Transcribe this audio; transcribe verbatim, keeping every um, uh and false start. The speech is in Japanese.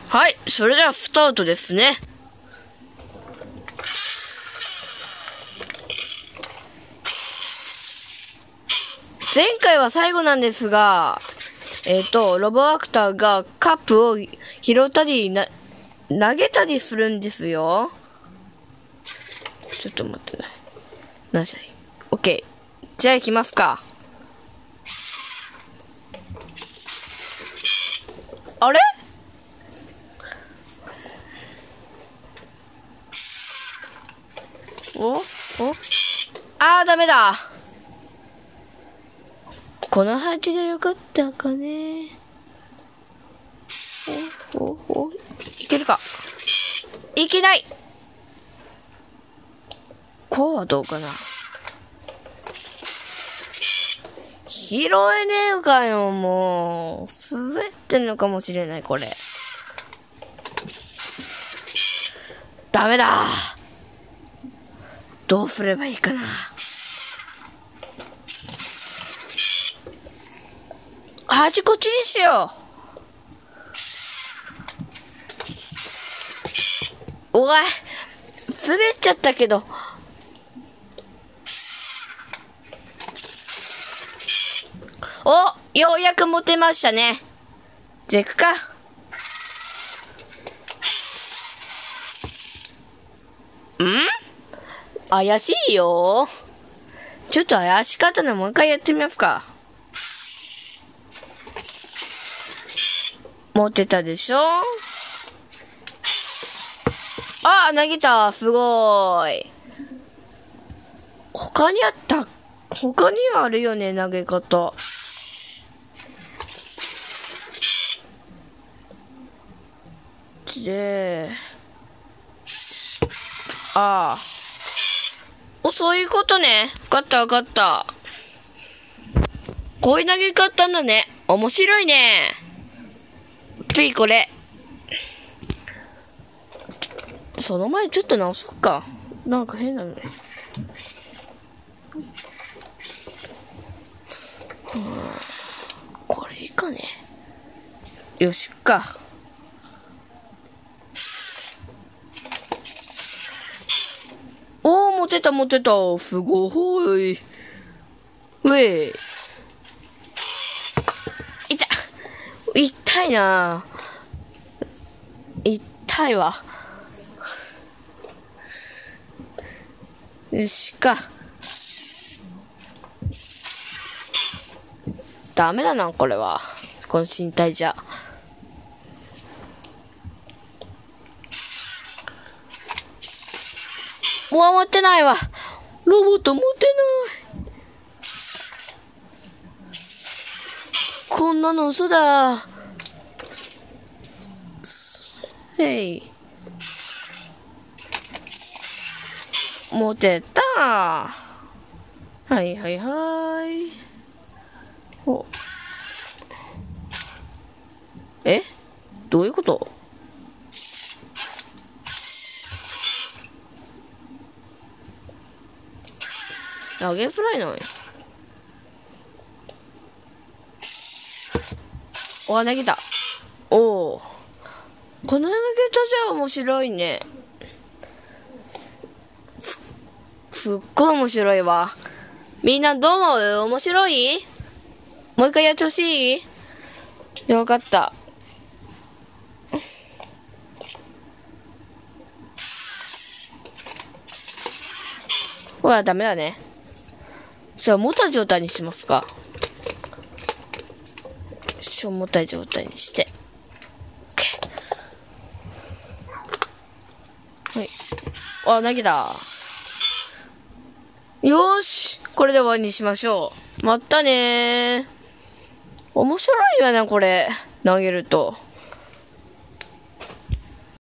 はい、それではスタートですね。前回は最後なんですが、えっと、ロボアクターがカップを拾ったりな、投げたりするんですよ。ちょっと待ってね。何しゃり。オッケー。じゃあ行きますか。あれ？お？お？あー、ダメだ。この配置でよかったかね。お、お、お、いけるか。いけない。こうはどうかな。拾えねえかよ、もう。滑ってんのかもしれない、これ。ダメだ。どうすればいいかな。端こっちにしよう。おい、滑っちゃったけど。お、ようやく持てましたね。じゃあ行くか。ん？怪しいよ。ちょっと怪しかったのもう一回やってみますか。持ってたでしょ？あ、投げた。すごーい。他にあった。他にはあるよね、投げ方。で、ああ。お、そういうことね。わかったわかった。こういう投げ方だね。面白いね。次これ。その前ちょっと直そっか。なんか変なのね。うん、これいいかね。よしか。おー、持てた持てた。すごい。うえ。痛い。痛いな。痛いわ。よしか。ダメだな、これは。この身体じゃ。うわ、持ってないわ。ロボット持ってない。こんなの嘘だ。へい。持てた。はいはいはい。お。え？どういうこと？投げフライなのよ。お、投げた。おお。この投げ方じゃ面白いね。すっごい面白いわ。みんなどう思う？面白い？もう一回やってほしい？よかった。うわ、ダメだね。じゃあ、持った状態にしますか。重たい状態にして。はい。あ、投げた。よーし。これで終わりにしましょう。またねー。面白いよな、これ。投げると。